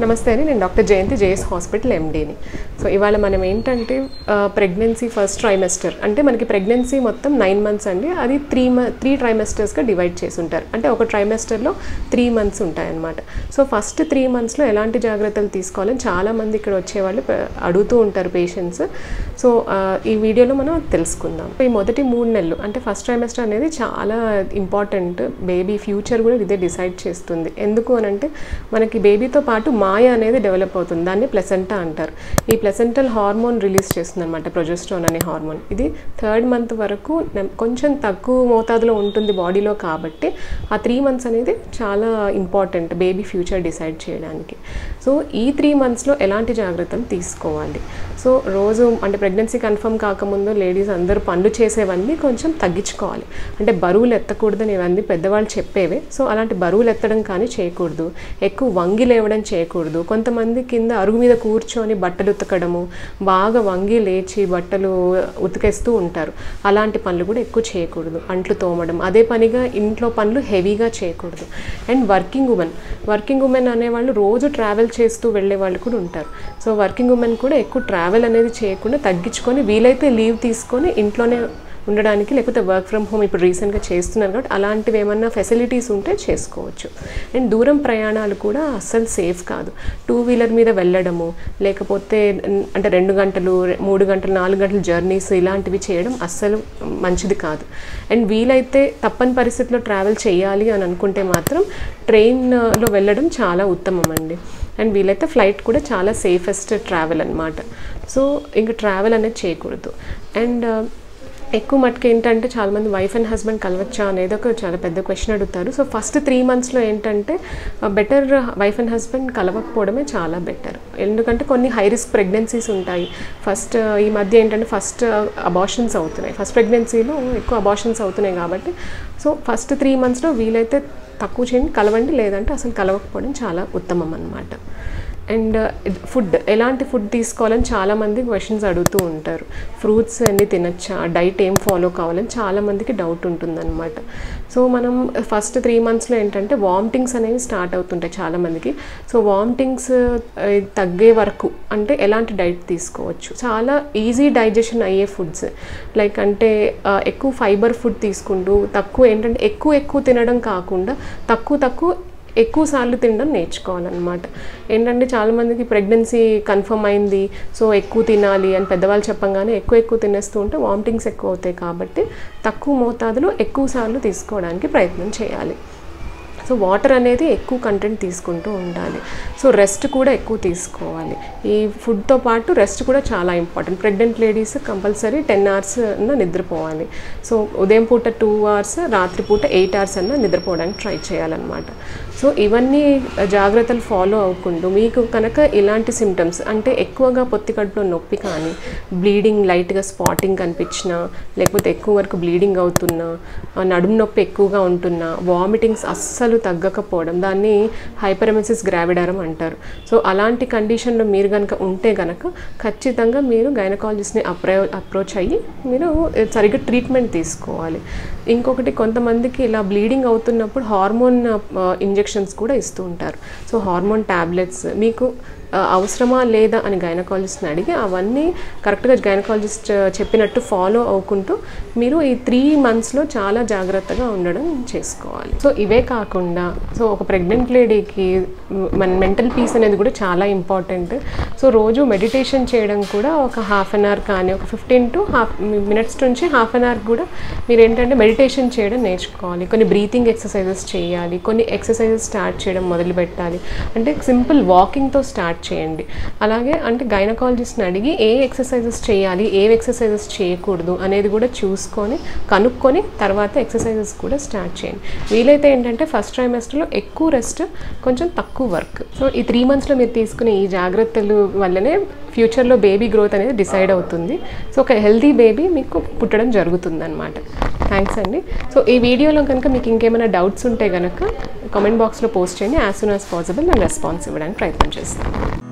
నమస్తే అండి, నేను డాక్టర్ జయంతి జేఎస్ హాస్పిటల్ ఎండీని. సో ఇవాళ మనం ఏంటంటే ప్రెగ్నెన్సీ ఫస్ట్ ట్రైమెస్టర్ అంటే మనకి ప్రెగ్నెన్సీ మొత్తం 9 months అండి. అది 3 ట్రైమెస్టర్స్గా డివైడ్ చేసి ఉంటారు. అంటే ఒక ట్రైమెస్టర్లో 3 months ఉంటాయన్నమాట. సో ఫస్ట్ 3 monthsలో ఎలాంటి జాగ్రత్తలు తీసుకోవాలని చాలామంది ఇక్కడ వచ్చేవాళ్ళు అడుగుతూ ఉంటారు పేషెంట్స్. సో ఈ వీడియోలో మనం తెలుసుకుందాం. ఈ మొదటి 3 నెలలు అంటే ఫస్ట్ ట్రైమెస్టర్ అనేది చాలా ఇంపార్టెంట్. బేబీ ఫ్యూచర్ కూడా ఇదే డిసైడ్ చేస్తుంది. ఎందుకు అని అంటే మనకి బేబీతో పాటు మాయ అనేది డెవలప్ అవుతుంది. దాన్ని ప్లెసెంటా అంటారు. ఈ ప్లెసెంటల్ హార్మోన్ రిలీజ్ చేస్తుంది అనమాట, ప్రొజెస్ట్రాన్ అనే హార్మోన్. ఇది 3rd month వరకు కొంచెం తక్కువ మోతాదులో ఉంటుంది బాడీలో. కాబట్టి ఆ 3 months అనేది చాలా ఇంపార్టెంట్ బేబీ ఫ్యూచర్ డిసైడ్ చేయడానికి. సో ఈ 3 monthsలో ఎలాంటి జాగ్రత్తలు తీసుకోవాలి? సో రోజు అంటే ప్రెగ్నెన్సీ కన్ఫర్మ్ కాకముందు లేడీస్ అందరూ పనులు చేసేవన్నీ కొంచెం తగ్గించుకోవాలి. అంటే బరువులు ఎత్తకూడదని ఇవన్నీ పెద్దవాళ్ళు చెప్పేవే. సో అలాంటి బరువులు ఎత్తడం కానీ చేయకూడదు. ఎక్కువ వంగి లేవడం చేయకూడదు. కొంతమంది కింద అరుగు మీద కూర్చొని బట్టలు ఉతకడము, బాగా వంగి లేచి బట్టలు ఉతికేస్తూ ఉంటారు. అలాంటి పనులు కూడా ఎక్కువ చేయకూడదు. అంట్లు తోమడం, అదే పనిగా ఇంట్లో పనులు హెవీగా చేయకూడదు. అండ్ వర్కింగ్ ఉమెన్ అనేవాళ్ళు రోజు ట్రావెల్ చేస్తూ వెళ్ళే వాళ్ళు కూడా ఉంటారు. సో వర్కింగ్ ఉమెన్ కూడా ఎక్కువ ట్రావెల్ అనేది చేయకుండా తగ్గించుకొని వీలైతే లీవ్ తీసుకొని ఇంట్లోనే ఉండడానికి, లేకపోతే వర్క్ ఫ్రమ్ హోమ్ ఇప్పుడు రీసెంట్గా చేస్తున్నారు కాబట్టి అలాంటివి ఏమన్నా ఫెసిలిటీస్ ఉంటే చేసుకోవచ్చు. అండ్ దూరం ప్రయాణాలు కూడా అస్సలు సేఫ్ కాదు. 2-wheeler మీద వెళ్ళడము, లేకపోతే అంటే 2 గంటలు 3 గంటలు 4 గంటలు జర్నీస్ ఇలాంటివి చేయడం అస్సలు మంచిది కాదు. అండ్ వీలైతే తప్పని పరిస్థితిలో ట్రావెల్ చేయాలి అని అనుకుంటే మాత్రం ట్రైన్లో వెళ్ళడం చాలా ఉత్తమం అండి. అండ్ వీలైతే ఫ్లైట్ కూడా చాలా సేఫెస్ట్ ట్రావెల్ అనమాట. సో ఇంకా ట్రావెల్ అనేది చేయకూడదు. అండ్ ఎక్కువ మటుకు ఏంటంటే చాలామంది వైఫ్ అండ్ హస్బెండ్ కలవచ్చా అనేది ఒక చాలా పెద్ద క్వశ్చన్ అడుగుతారు. సో ఫస్ట్ 3 monthsలో ఏంటంటే బెటర్ వైఫ్ అండ్ హస్బెండ్ కలవకపోవడమే చాలా బెటర్. ఎందుకంటే కొన్ని హై రిస్క్ ప్రెగ్నెన్సీస్ ఉంటాయి. ఫస్ట్ ఈ మధ్య ఏంటంటే అబార్షన్స్ అవుతున్నాయి. ఫస్ట్ ప్రెగ్నెన్సీలో ఎక్కువ అబార్షన్స్ అవుతున్నాయి కాబట్టి సో ఫస్ట్ 3 monthsలో వీలైతే తక్కువ చేయండి, కలవండి. లేదంటే అసలు కలవకపోవడం చాలా ఉత్తమం అన్నమాట. అండ్ ఫుడ్, ఎలాంటి ఫుడ్ తీసుకోవాలని చాలామంది క్వశ్చన్స్ అడుగుతూ ఉంటారు. ఫ్రూట్స్ అన్నీ తినచ్చా, డైట్ ఏం ఫాలో కావాలని చాలామందికి డౌట్ ఉంటుందన్నమాట. సో మనం ఫస్ట్ 3 monthsలో ఏంటంటే వామిటింగ్స్ అనేవి స్టార్ట్ అవుతుంటాయి చాలామందికి. సో వామిటింగ్స్ తగ్గే వరకు అంటే ఎలాంటి డైట్ తీసుకోవచ్చు? చాలా ఈజీ డైజెషన్ అయ్యే ఫుడ్స్, లైక్ అంటే ఎక్కువ ఫైబర్ ఫుడ్ తీసుకుంటూ తక్కువ ఏంటంటే ఎక్కువ తినడం కాకుండా ఎక్కువ సార్లు తినడం నేర్చుకోవాలన్నమాట. ఏంటంటే చాలామందికి ప్రెగ్నెన్సీ కన్ఫర్మ్ అయింది, సో ఎక్కువ తినాలి అని పెద్దవాళ్ళు చెప్పంగానే ఎక్కువ తినేస్తూ ఉంటే వామిటింగ్స్ ఎక్కువ అవుతాయి. కాబట్టి తక్కువ మోతాదులో ఎక్కువ సార్లు తీసుకోవడానికి ప్రయత్నం చేయాలి. సో వాటర్ అనేది ఎక్కువ కంటెంట్ తీసుకుంటూ ఉండాలి. సో రెస్ట్ కూడా ఎక్కువ తీసుకోవాలి. ఈ ఫుడ్తో పాటు రెస్ట్ కూడా చాలా important. Pregnant ladies compulsory 10 hours అన్న నిద్రపోవాలి. సో ఉదయం పూట 2 hours, రాత్రి పూట 8 hours అన్న నిద్రపోవడానికి ట్రై చేయాలన్నమాట. సో ఇవన్నీ జాగ్రత్తలు ఫాలో అవ్వకుండా మీకు కనుక ఇలాంటి సిమ్టమ్స్ అంటే ఎక్కువగా పొత్తి కడుపులో నొప్పి కానీ, బ్లీడింగ్ లైట్గా స్పాటింగ్ కనిపించినా, లేకపోతే ఎక్కువ వరకు బ్లీడింగ్ అవుతున్నా, నడుము నొప్పి ఎక్కువగా ఉంటున్నా, వామిటింగ్స్ అస్సలు తగ్గకపోవడం, దాన్ని హైపరెమెసిస్ గ్రావిడారం అంటారు. సో అలాంటి కండిషన్లో మీరు కనుక ఉంటే కనుక ఖచ్చితంగా మీరు గైనకాలజిస్ట్ని అప్రోచ్ అయ్యి మీరు సరిగ్గా ట్రీట్మెంట్ తీసుకోవాలి. ఇంకొకటి, కొంతమందికి ఇలా బ్లీడింగ్ అవుతున్నప్పుడు హార్మోన్ ఇంజెక్షన్స్ కూడా ఇస్తూ ఉంటారు. సో హార్మోన్ ట్యాబ్లెట్స్ మీకు అవసరమా లేదా అని గైనకాలజిస్ట్ని అడిగి అవన్నీ కరెక్ట్గా గైనకాలజిస్ట్ చెప్పినట్టు ఫాలో అవ్వకుంటూ మీరు ఈ 3 monthsలో చాలా జాగ్రత్తగా ఉండడం చేసుకోవాలి. సో ఇవే కాకుండా సో ఒక ప్రెగ్నెంట్ లేడీకి మన మెంటల్ పీస్ అనేది కూడా చాలా ఇంపార్టెంట్. సో రోజు మెడిటేషన్ చేయడం కూడా ఒక 1/2 hour కానీ ఒక 15 minutes నుంచి 1/2 hour కూడా మీరు ఏంటంటే మెడిటేషన్ చేయడం నేర్చుకోవాలి. కొన్ని బ్రీతింగ్ ఎక్సర్సైజెస్ చేయాలి. కొన్ని ఎక్సర్సైజెస్ స్టార్ట్ చేయడం మొదలు పెట్టాలి. అంటే సింపుల్ వాకింగ్తో స్టార్ట్ చేయండి. అలాగే అంటే గైనకాలజిస్ట్ని అడిగి ఏ ఎక్సర్సైజెస్ చేయాలి, ఏ ఎక్సర్సైజెస్ చేయకూడదు అనేది కూడా కనుక్కొని తర్వాత ఎక్సర్సైజెస్ కూడా స్టార్ట్ చేయండి. వీలైతే ఏంటంటే ఫస్ట్ ట్రైమెస్టర్లో ఎక్కువ రెస్ట్, కొంచెం తక్కువ వర్క్. సో ఈ 3 monthsలో మీరు తీసుకునే ఈ జాగ్రత్తలు వల్లనే ఫ్యూచర్లో బేబీ గ్రోత్ అనేది డిసైడ్ అవుతుంది. సో ఒక హెల్తీ బేబీ మీకు పుట్టడం జరుగుతుంది అనమాట. థ్యాంక్స్ అండి. సో ఈ వీడియోలో కనుక మీకు ఇంకేమైనా డౌట్స్ ఉంటే కనుక కామెంట్ బాక్స్లో పోస్ట్ చేయండి. యాజ్ సూన్ యాజ్ పాసిబుల్ నేను రెస్పాన్స్ ఇవ్వడానికి ప్రయత్నం చేస్తాను.